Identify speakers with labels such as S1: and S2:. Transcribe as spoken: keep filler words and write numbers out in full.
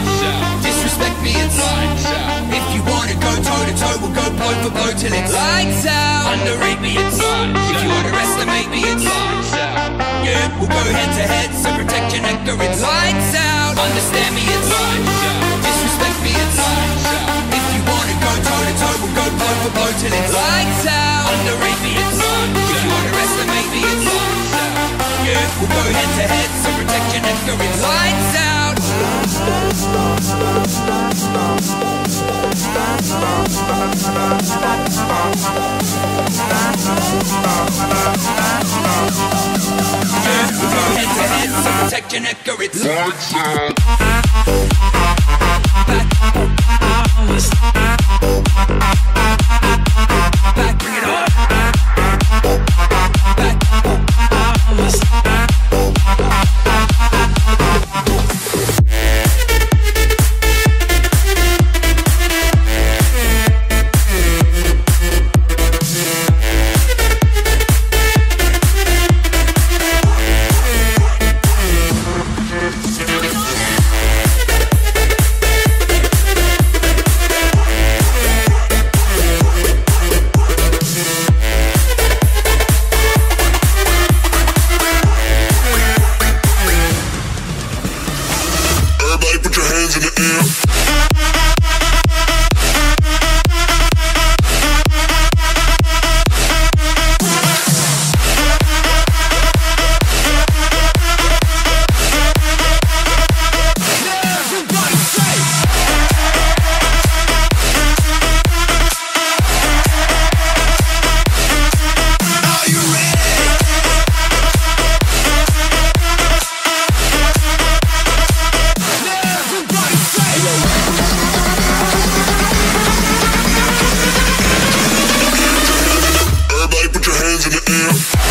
S1: lights out. Disrespect me, it's lights out. If you wanna go toe to toe, we'll go blow for blow till it's lights out. Underrate me, it's lights out. If you underestimate me, it's lights out. Yeah, we'll go head to head, so protect your nectar, it's lights out. Understand me, it's lights out. Disrespect me, it's lights out. If you wanna go toe to toe, we'll go blow for blow till it's lights out. Underrate me, it's lights out. If you underestimate me, it's lights out. Yeah, we'll go head to head, so protect your nectar, it's lights out. Yeah, we'll go head to head, so protect your nectar, it's lights out. Back, bring it on.
S2: Everybody put your hands in the air.